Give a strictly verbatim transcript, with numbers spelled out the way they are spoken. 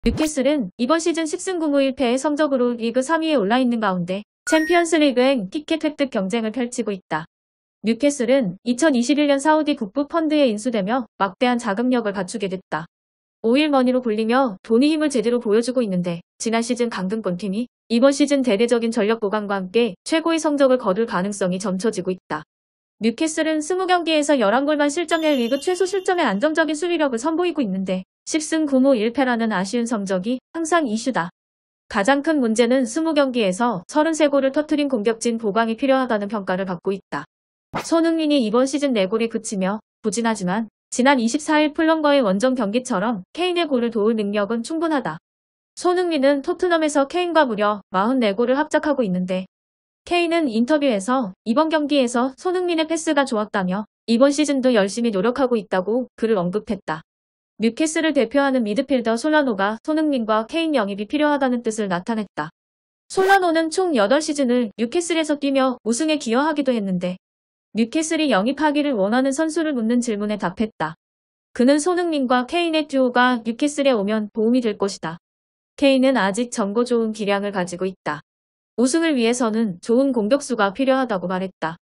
뉴캐슬은 이번 시즌 십 승 구 무 일 패의 성적으로 리그 삼 위에 올라있는 가운데 챔피언스리그행 티켓 획득 경쟁을 펼치고 있다. 뉴캐슬은 이천이십일 년 사우디 국부 펀드에 인수되며 막대한 자금력을 갖추게 됐다. 오일머니로 불리며 돈이 힘을 제대로 보여주고 있는데 지난 시즌 강등권 팀이 이번 시즌 대대적인 전력 보강과 함께 최고의 성적을 거둘 가능성이 점쳐지고 있다. 뉴캐슬은 이십 경기에서 열한 골만 실점해 리그 최소 실점의 안정적인 수비력을 선보이고 있는데 십 승 구 무 일 패라는 아쉬운 성적이 항상 이슈다. 가장 큰 문제는 이십 경기에서 삼십삼 골을 터뜨린 공격진 보강이 필요하다는 평가를 받고 있다. 손흥민이 이번 시즌 네 골에 그치며 부진하지만 지난 이십사 일 풀럼과의 원정 경기처럼 케인의 골을 도울 능력은 충분하다. 손흥민은 토트넘에서 케인과 무려 사십사 골을 합작하고 있는데 케인은 인터뷰에서 이번 경기에서 손흥민의 패스가 좋았다며 이번 시즌도 열심히 노력하고 있다고 그를 언급했다. 뉴캐슬을 대표하는 미드필더 솔라노가 손흥민과 케인 영입이 필요하다는 뜻을 나타냈다. 솔라노는 총 여덟 시즌을 뉴캐슬에서 뛰며 우승에 기여하기도 했는데 뉴캐슬이 영입하기를 원하는 선수를 묻는 질문에 답했다. 그는 손흥민과 케인의 듀오가 뉴캐슬에 오면 도움이 될 것이다. 케인은 아직 젊고 좋은 기량을 가지고 있다. 우승을 위해서는 좋은 공격수가 필요하다고 말했다.